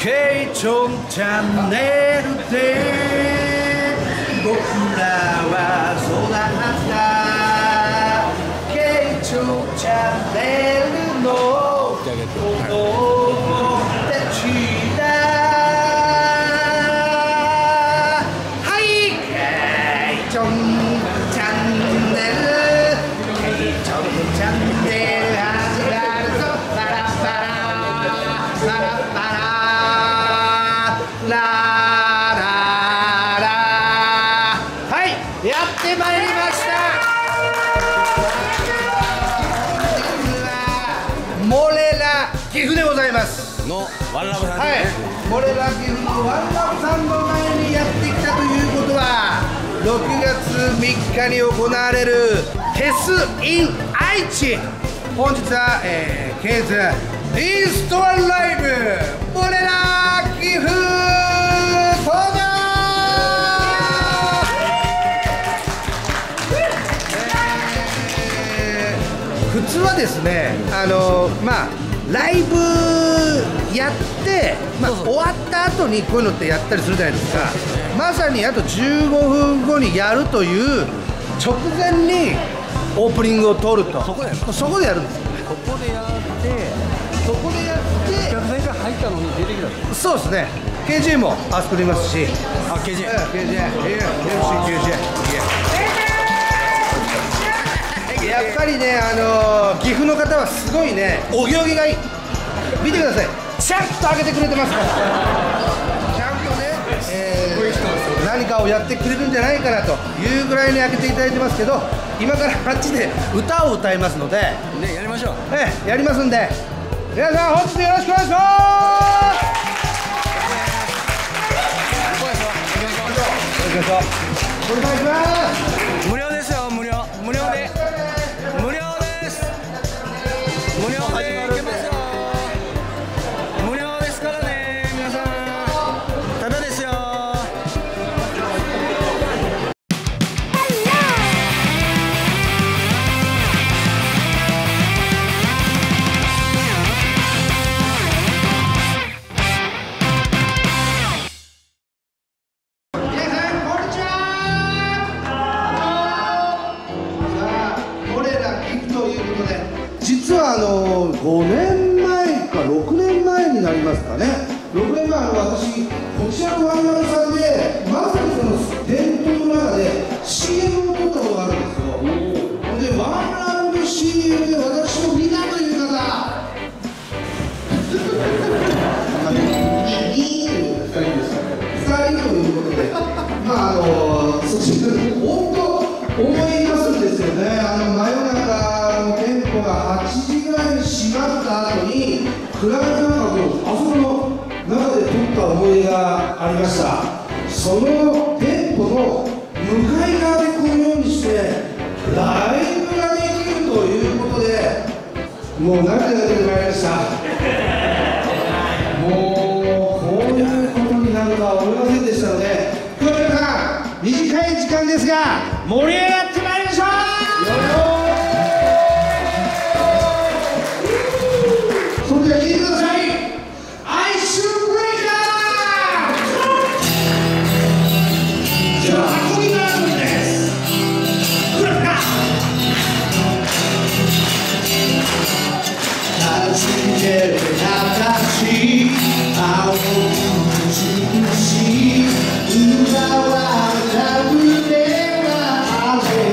ケイチョンチャンネルで僕らは育ったケイチョンチャンネルの子供たちだ。はいケイチョンチャンネルケイチョンチャンネル始まるぞパラパラパラパララララはいやってまいりましたモレラ岐阜でございますのワンラブさんですね。 はいモレラ岐阜のワンラブさんの前にやってきたということは6月3日に行われるフェス in 愛知本日は、ケーズインストアライブモレラ岐阜登場普通はですねまあライブやって、まあ、終わった後にこういうのってやったりするじゃないですかまさにあと15分後にやるという直前にオープニングを撮るとそこでやるんですよここでやってそこでやってお客さんが入ったのに出てきた。 そうですね KJ もあそこにいますしあ、KJ。 やっぱりね、岐阜の方はすごいね、お行儀がいい。見てください、ちゃんと開けてくれてますから。ちゃんとね、何かをやってくれるんじゃないかなというぐらいに開けていただいてますけど、今からあっちで歌を歌いますので、 ね、やりましょう。 やりますんで、皆さん本日よろしくお願いします。お願いします。お願いします。 無料ですよ、無料で。無料です。無料で行けますよ。無料ですからね、皆さん。ただですよ。 実は5年前か6年前になりますかね6年前私こちらのワンラブさんでまさにその伝統の中で CM を撮ったことがあるんですよでワンラブ CM で私を見たという方2人ということでまあそちらに本当思いますんですよね真夜中店舗が8時ぐらいに閉まった後に暗闇の中あそこの中で撮った思い出がありましたその店舗の向かい側でこのようにしてライブができるということでもう涙が出てまいりましたもうこういうことになるとは思いませんでしたので今日は皆さん短い時間ですが盛り上がってまいりましょうそれでは聴いてくださいアイスブレイカーじゃあ運びバージョンですフラフラ弾ける形青く美しい奪われた胸は風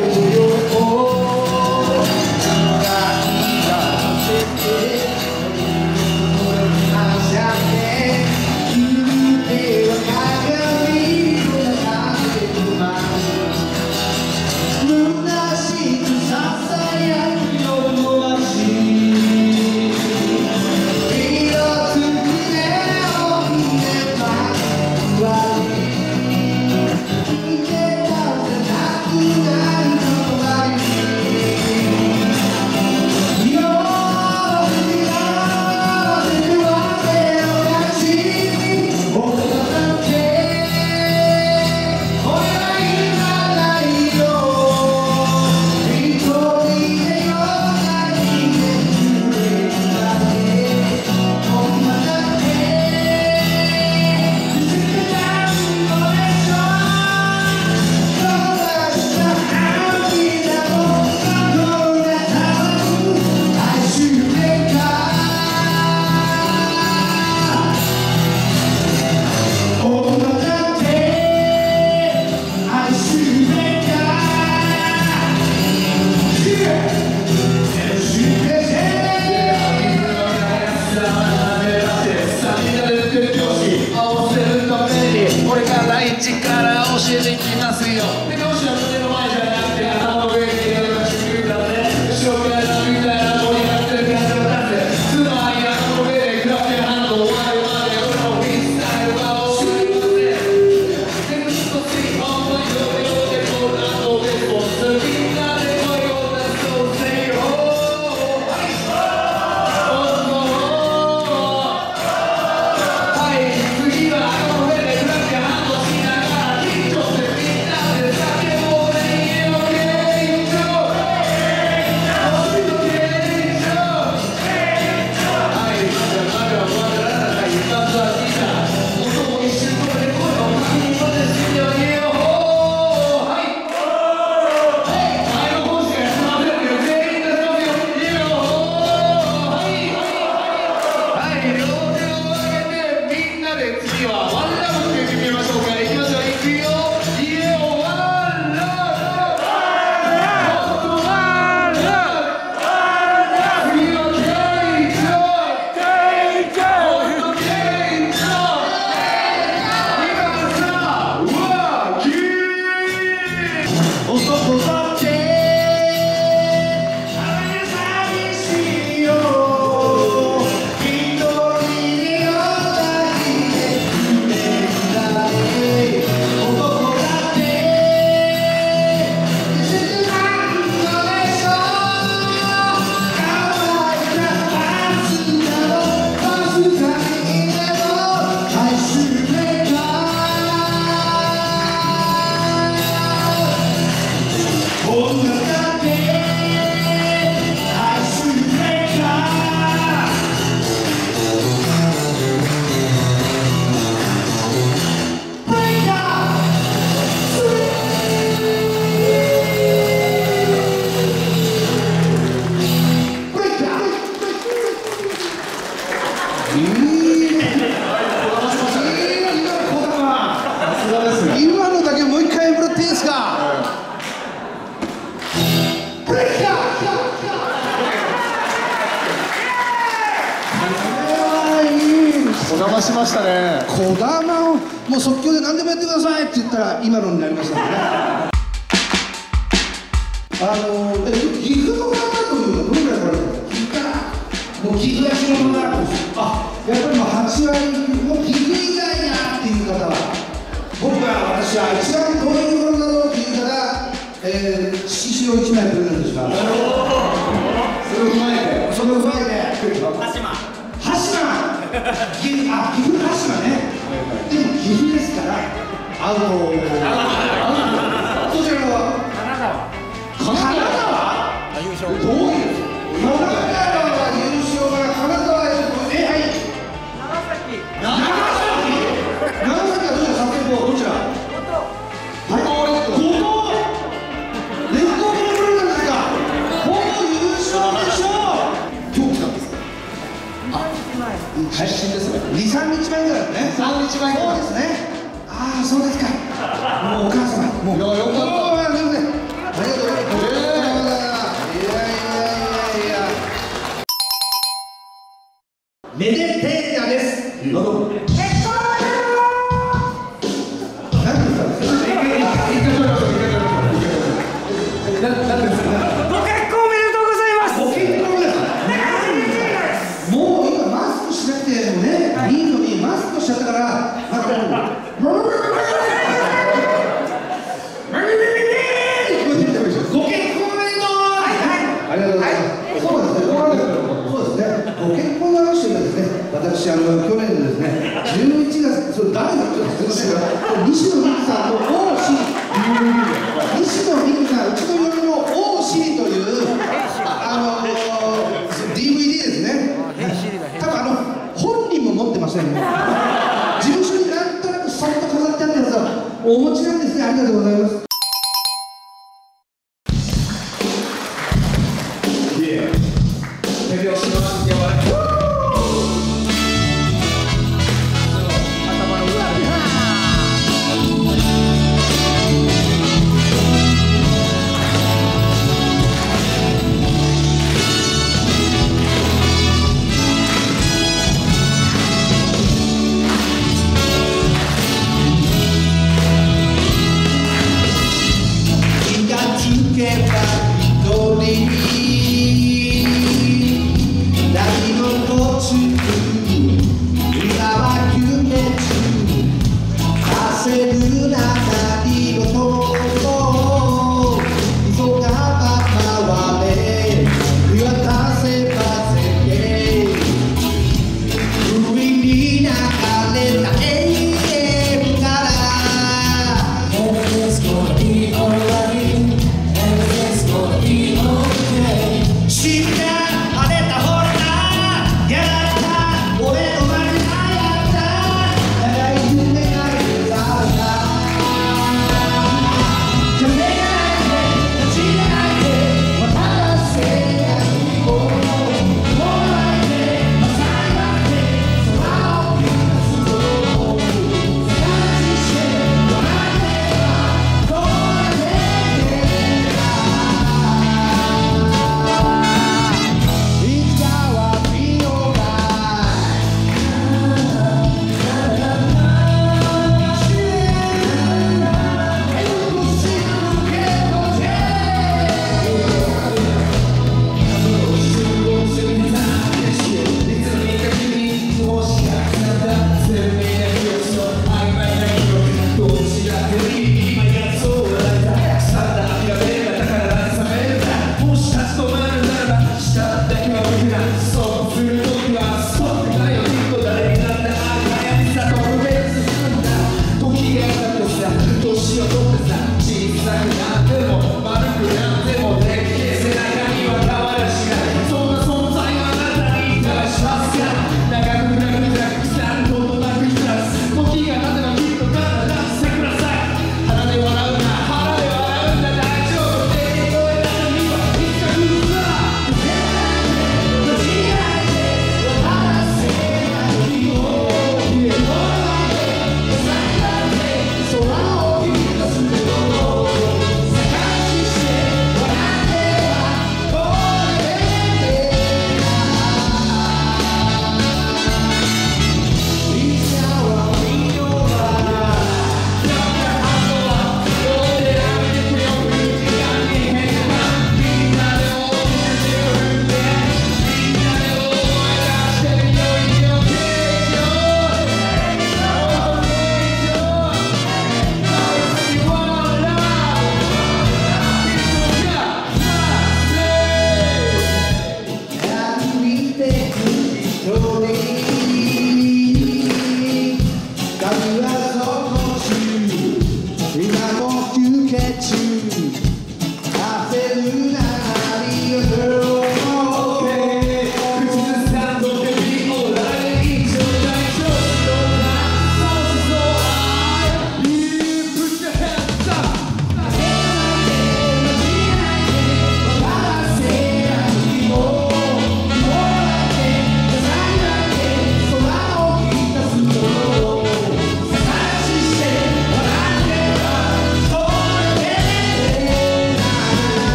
一から教えていきますよ。で教師は胸の前じゃなくて頭の上に入れるしてくれたらね、後ろからみたいな盛り上がってる感じを出せ。つまり頭の上でクラップハンド終わるまで俺のフリースタイルが終わりません。でずっと次本当にどれよでこうなのでもうみんなで声を出そうぜよ。 今のだけもう一回もらっていいですか。ブレイカー。 お邪魔しましたね。 こだまをもう即興で何でもやってくださいって言ったら今のになりましたね。岐阜の方というのはどれぐらい来られてるんですか。もう岐阜焼きの方がやっぱりもう8割もう岐阜以外やっていう方は私は一番遠いところだろうっていうから色紙を1枚プレゼントします。それを踏まえて羽島岐阜羽島ね。でも岐阜ですからそちらは金沢優勝どういう金沢は優勝から金沢へはい長崎はどうですか。どちらレフトブルーなんですか。ほぼ優勝でしょう。今日来たんですか。配信ですね。2、3日前ぐらいだね。3日前。そうですね。ああ、そうですか。もうお母様。もう。いや、よかった。全然。ありがとうございます。めでてーやです。どうぞ。結婚。何ですか。何ですか。 ご結婚おめでとうございます。 ご結婚です。もう今マスクしなくてもね、いいのにマスクしちゃったから、ご結婚おめでとう。ありがとうございます。そうですね。ご結婚の話がですね、私去年のですね、11月、それ誰だって言うんですか。西野美紀さんの王子、西野美紀さん、うちの嫁の王子というDVD ですね。多分本人も持ってませんね。事務所になんとなくそっと飾ってあったやつはお持ちなんですね。ありがとうございます。手拍子の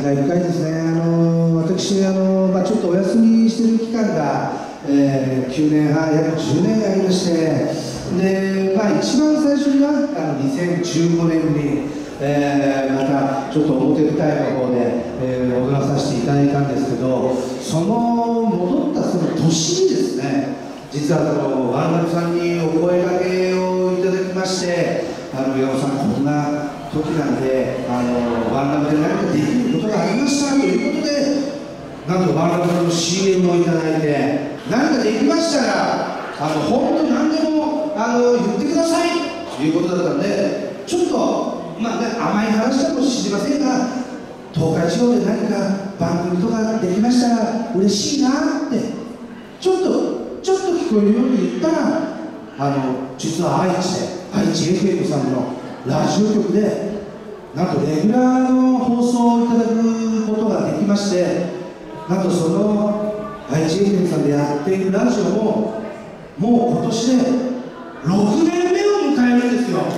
回ですね、私、ちょっとお休みしている期間が、9年半、約10年ありまして、で、一番最初には2015年に、またちょっと表舞台の方で、踊らさせていただいたんですけど、その戻ったその年にですね、実はワンナブさんにお声掛けをいただきまして、山本さん、こんな時なんで、ワンナブで何かできることがありましたということで、なんとワンナブさんの CM をいただいて、何かできましたら、本当何でも言ってくださいということだったんで、ちょっと、甘い話かもしれませんが、東海地方で何か番組とかできましたら嬉しいなって、ちょっと聞こえるように言ったら、実は愛知 FM さんのラジオ局で、なんとレギュラーの放送をいただくことができまして、なんとその愛知 FM さんでやっているラジオも、もう今年で6年目を迎えるんですよ。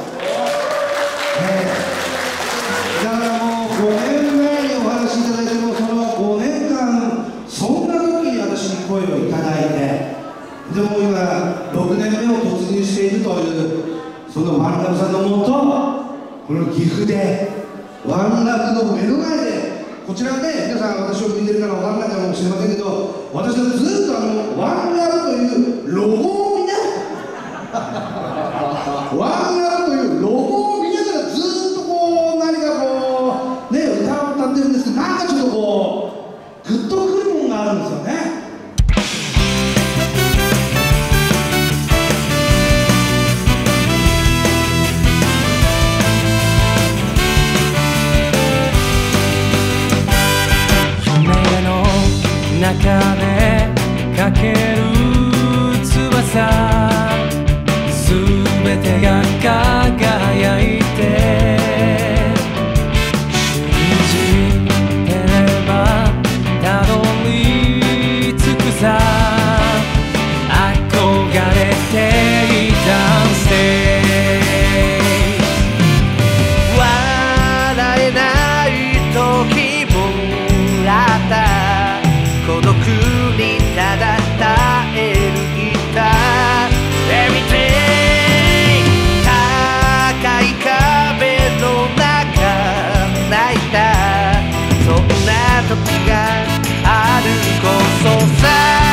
だからもう5年前にお話しいただいても、その5年間、そんな時に私に声をいただいて、でも今、6年目を突入しているという、そのワンラブさんのもと、この岐阜で、ワンラブの目の前で、こちらね、皆さん私を見てるから分からないかもしれませんけど、私はずっとワンラブというロゴを見ながら、ワンラブというロゴを見ながらずっとこう、何かこう、ね、歌を歌ってるんですけど、なんかちょっとこう、グッとくるものがあるんですよね。 中でかける翼、すべてが輝いて、信じてればたどり着くさ、憧れていたんせ。笑えない時もらった孤独にただ耐えるギターで見て、高い壁の中泣いた、そんな時があるこそさ、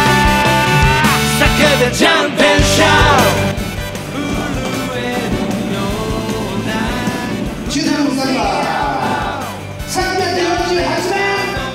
叫べジャンプ&シャウト、震えるような中山さんは348年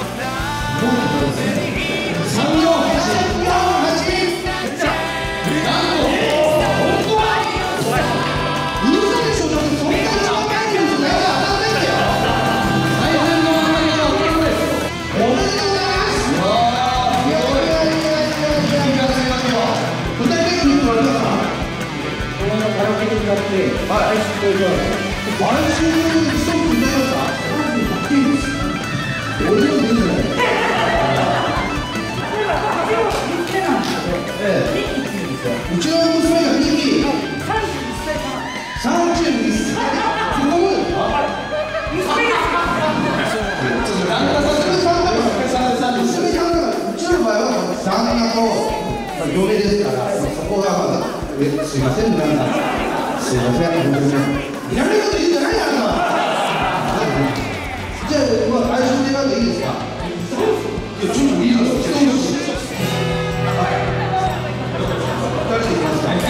うちの娘がミキ31歳うちの場合は旦那と嫁ですから、そこがまだすいません、なんかすいません、いらないこと言うんじゃないやんか。じゃあ、愛情でなんでいいですか。いや、ちょっといいですか。2人で行きますか。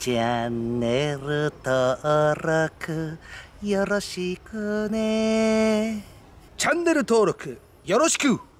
チャンネル登録よろしくね。 チャンネル登録よろしく。